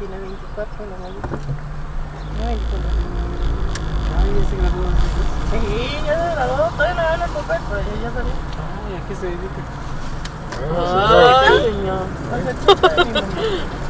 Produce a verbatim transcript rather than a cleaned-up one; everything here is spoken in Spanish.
tiene veinticuatro, la abuelita. No, veinticuatro. Ay, ya se graduó. Sí, ya se graduó, todavía no habla el papel, pero ya, ya salió. Ay, ¿a qué se dedica? Ah, señor.